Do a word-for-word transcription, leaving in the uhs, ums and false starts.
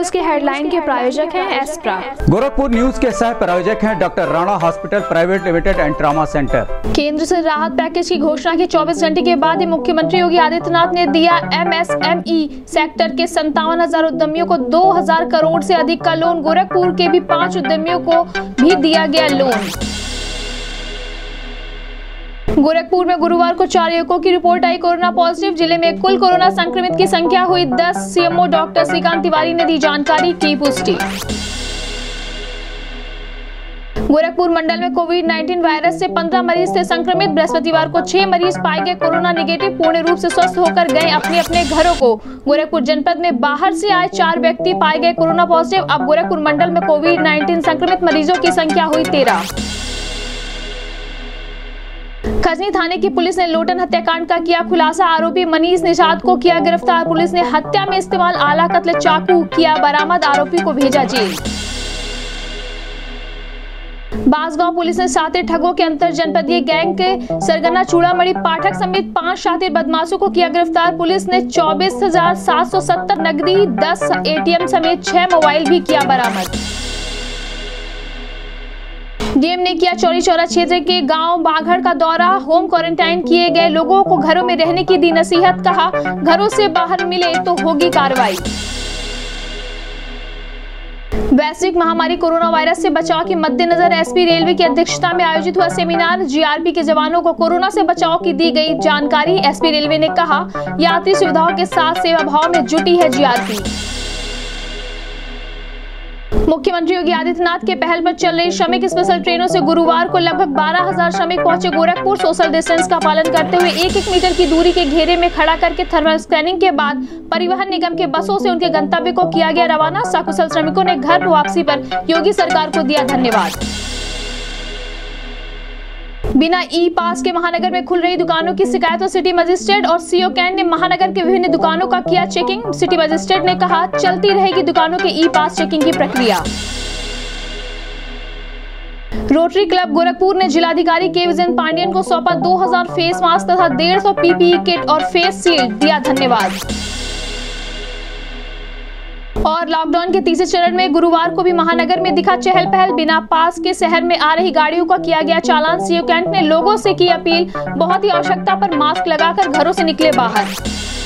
News के headline के प्रायोजक हैं एस्प्रा। गोरखपुर न्यूज के सह प्रायोजक हैं doctor Rana hospital private limited and trauma centre. केंद्र से राहत पैकेज की घोषणा के चौबीस घंटे के बाद ही मुख्यमंत्री योगी आदित्यनाथ ने दिया एमएसएमई सेक्टर के संतावन हजार उद्यमियों को दो हजार करोड़ से अधिक का लोन। गोरखपुर के भी पांच उद्यमियों को भी दिया गया लोन। गोरखपुर में गुरुवार को चार युवकों की रिपोर्ट आई कोरोना पॉजिटिव। जिले में कुल कोरोना संक्रमित की संख्या हुई दस। सीएमओ डॉक्टर श्रीकांत तिवारी ने दी जानकारी की पुष्टि। गोरखपुर मंडल में कोविड नाइन्टीन वायरस से पंद्रह मरीज थे संक्रमित। बृहस्पतिवार को छह मरीज पाए गए कोरोना नेगेटिव, पूर्ण रूप से स्वस्थ होकर गए अपने अपने घरों को। गोरखपुर जनपद में बाहर से आए चार व्यक्ति पाए गए कोरोना पॉजिटिव। अब गोरखपुर मंडल में कोविड नाइन्टीन संक्रमित मरीजों की संख्या हुई तेरह। खजनी थाने की पुलिस ने लोटन हत्याकांड का किया खुलासा। आरोपी मनीष निषाद को किया गिरफ्तार। पुलिस ने हत्या में इस्तेमाल आला कत्ल चाकू किया बरामद। आरोपी को भेजा जेल। बांसगांव पुलिस ने सात ठगों के अंतर जनपदीय गैंग के सरगना चूड़ामणि पाठक समेत पांच शातिर बदमाशों को किया गिरफ्तार। पुलिस ने चौबीस हजार सात सौ सत्तर नकदी, दस एटीएम समेत छह मोबाइल भी किया बरामद। डीएम ने किया चौरी चौरा क्षेत्र के गांव बाघड़ का दौरा। होम क्वारंटाइन किए गए लोगों को घरों में रहने की दी नसीहत। कहा घरों से बाहर मिले तो होगी कार्रवाई। वैश्विक महामारी कोरोना वायरस से बचाव के मद्देनजर एसपी रेलवे की अध्यक्षता में आयोजित हुआ सेमिनार। जीआरपी के जवानों को कोरोना से बचाव की दी गई जानकारी। एसपी रेलवे ने कहा यात्री सुविधाओं के साथ सेवा भाव में जुटी है जीआरपी। मुख्यमंत्री योगी आदित्यनाथ के पहल पर चल रही श्रमिक स्पेशल ट्रेनों से गुरुवार को लगभग बारह हजार श्रमिक पहुंचे गोरखपुर। सोशल डिस्टेंस का पालन करते हुए एक एक मीटर की दूरी के घेरे में खड़ा करके थर्मल स्कैनिंग के बाद परिवहन निगम के बसों से उनके गंतव्य को किया गया रवाना। सकुशल श्रमिकों ने घर वापसी पर योगी सरकार को दिया धन्यवाद। बिना ई पास के महानगर में खुल रही दुकानों की शिकायतों सिटी मजिस्ट्रेट और सीओ कैंट ने महानगर के विभिन्न दुकानों का किया चेकिंग। सिटी मजिस्ट्रेट ने कहा चलती रहेगी दुकानों के ई पास चेकिंग की प्रक्रिया। रोटरी क्लब गोरखपुर ने जिलाधिकारी के विजन पांडियन को सौंपा दो हजार फेस मास्क तथा डेढ़ सौ पीपीई किट और फेस शील्ड, दिया धन्यवाद। और लॉकडाउन के तीसरे चरण में गुरुवार को भी महानगर में दिखा चहल पहल। बिना पास के शहर में आ रही गाड़ियों का किया गया चालान। सीओ कैंट ने लोगों से की अपील बहुत ही आवश्यकता पर मास्क लगाकर घरों से निकले बाहर।